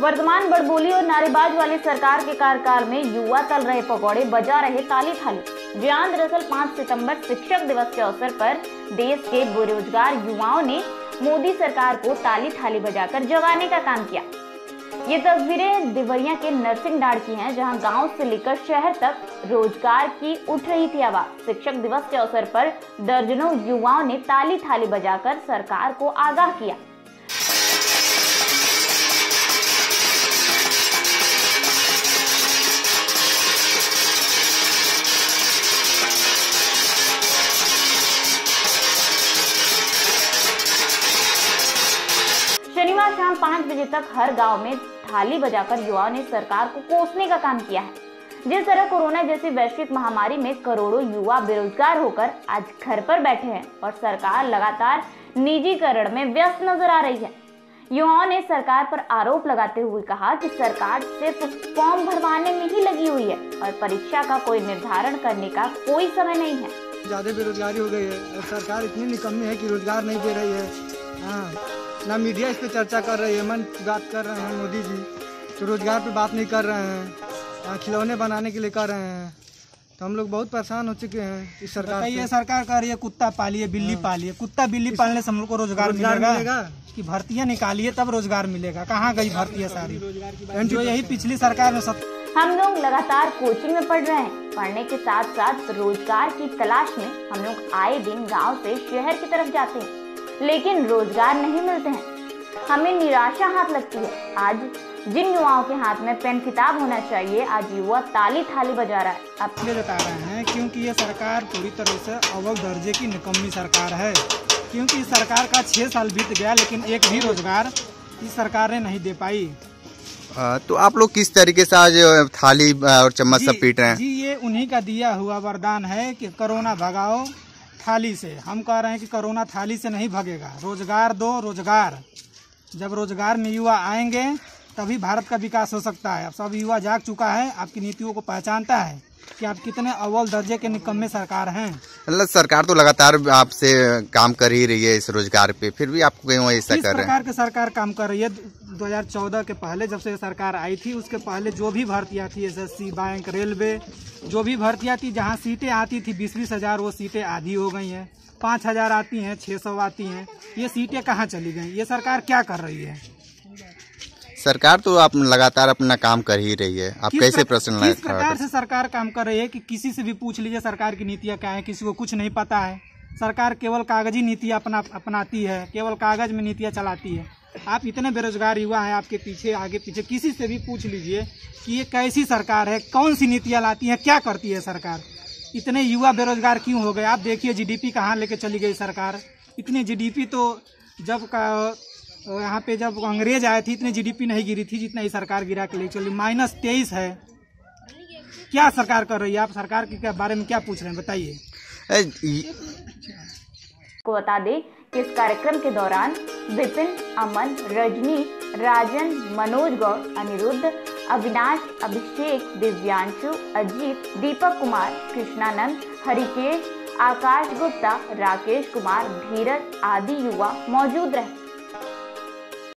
वर्तमान बड़बोली और नारेबाज वाली सरकार के कार्यकाल में युवा तल रहे पकौड़े, बजा रहे ताली थाली। जी हाँ, दरअसल 5 सितंबर शिक्षक दिवस के अवसर पर देश के बेरोजगार युवाओं ने मोदी सरकार को ताली थाली बजाकर जगाने का काम किया। ये तस्वीरें देवरिया के नरसिंहडाड़ की हैं, जहां गांव से लेकर शहर तक रोजगार की उठ रही थी आवाज। शिक्षक दिवस के अवसर पर दर्जनों युवाओं ने ताली थाली बजाकर सरकार को आगाह किया। शनिवार शाम 5 बजे तक हर गांव में थाली बजाकर युवाओं ने सरकार को कोसने का काम किया है। जिस तरह कोरोना जैसी वैश्विक महामारी में करोड़ों युवा बेरोजगार होकर आज घर पर बैठे हैं और सरकार लगातार निजीकरण में व्यस्त नजर आ रही है। युवाओं ने सरकार पर आरोप लगाते हुए कहा कि सरकार सिर्फ फॉर्म भरवाने में ही लगी हुई है और परीक्षा का कोई निर्धारण करने का कोई समय नहीं है। ज्यादा बेरोजगारी हो गई है और सरकार इतनी निकम्मी है कि रोजगार नहीं दे रही है। ना मीडिया इस पे चर्चा कर रही है, मन की बात कर रहे हैं मोदी जी, तो रोजगार पे बात नहीं कर रहे हैं, खिलौने बनाने के लिए कर रहे हैं। तो हम लोग बहुत परेशान हो चुके हैं इस सरकार से। ये सरकार कह रही है कुत्ता पालिए बिल्ली पालिए। कुत्ता बिल्ली पालने से हम लोग को रोजगार मिलेगा कि भर्तियां निकालिए तब रोजगार मिलेगा? कहाँ गई भर्तियां सारी? जो यही पिछली सरकार में हम लोग लगातार कोचिंग में पढ़ रहे हैं। पढ़ने के साथ साथ रोजगार की तलाश में हम लोग आए दिन गाँव से शहर की तरफ जाते हैं, लेकिन रोजगार नहीं मिलते हैं। हमें निराशा हाथ लगती है। आज जिन युवाओं के हाथ में पेन किताब होना चाहिए, आज युवा ताली थाली बजा रहा है। आप ये बता रहे हैं क्योंकि ये सरकार पूरी तरह से अव्वल दर्जे की निकम्मी सरकार है। क्योंकि इस सरकार का 6 साल बीत गया लेकिन एक भी रोजगार इस सरकार ने नहीं दे पाई। तो आप लोग किस तरीके से आज थाली और चम्मच सब पीट रहे हैं? जी, ये उन्हीं का दिया हुआ वरदान है कि कोरोना भगाओ थाली से। हम कह रहे हैं कि कोरोना थाली से नहीं भगेगा। रोजगार दो, रोजगार। जब रोजगार में युवा आएंगे तभी भारत का विकास हो सकता है। अब सब युवा जाग चुका है, आपकी नीतियों को पहचानता है कि आप कितने अव्वल दर्जे के निकम्मे सरकार हैं। मतलब सरकार तो लगातार आपसे काम कर ही रही है इस रोजगार पे, फिर भी आपको क्यों ऐसा कर रहे हैं? सरकार काम कर रही है। 2014 के पहले जब से सरकार आई थी, उसके पहले जो भी भर्तियां थी, SSC, बैंक, रेलवे, जो भी भर्तियां थी, जहां सीटें आती थी 20-20 हजार, वो सीटें आधी हो गई हैं। 5000 आती हैं, 600 आती हैं। ये सीटें कहाँ चली गई? ये सरकार क्या कर रही है? सरकार तो आप लगातार अपना काम कर ही रही है। आप कैसे प्रश्न किस प्रकार से सरकार काम कर रही है कि किसी से भी पूछ लीजिए सरकार की नीतियाँ क्या है, किसी को कुछ नहीं पता है। सरकार केवल कागजी नीतियाँ अपनाती है, केवल कागज में नीतियाँ चलाती है। आप इतने बेरोजगार युवा हैं, आपके पीछे आगे पीछे किसी से भी पूछ लीजिए कि ये कैसी सरकार है, कौन सी नीतियाँ लाती है, क्या करती है सरकार। इतने युवा बेरोजगार क्यों हो गए? आप देखिए GDP कहाँ लेके चली गई सरकार। इतनी GDP तो जब यहाँ पे जब अंग्रेज आए थे इतनी GDP नहीं गिरी थी जितना ये सरकार गिरा के ले चली। -23 है। क्या सरकार कर रही है? आप सरकार के बारे में क्या पूछ रहे हैं, बताइए। को बता दें कि इस कार्यक्रम के दौरान विपिन, अमन, रजनी, राजन, मनोज गौड़, अनिरुद्ध, अविनाश, अभिषेक, दिव्यांशु, अजीत, दीपक कुमार, कृष्णानंद, हरिकेश, आकाश गुप्ता, राकेश कुमार, धीरज आदि युवा मौजूद रहे।